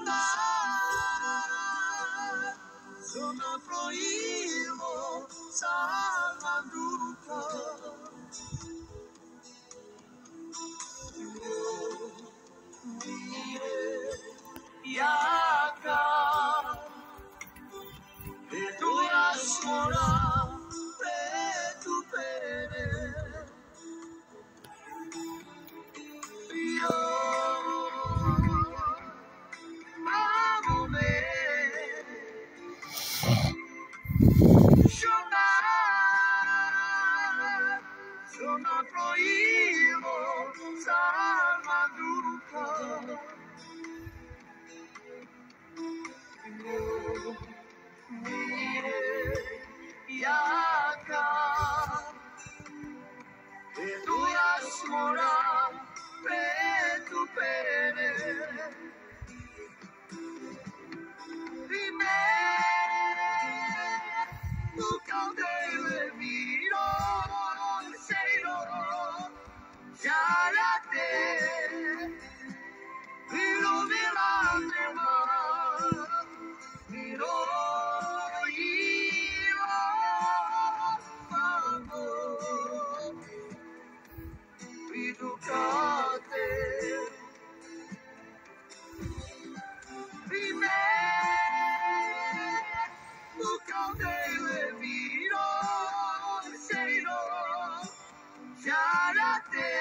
Sono proimo salvaduka Yaka tu asmora tu pere Yo amore Sono proimo salvaduka Yaka tu asmora tu pere Rime Mukandele miro seiro Yarate Miro mirante ma Miro io Mamo Riducate Rime Mukandele miro seiro Yarate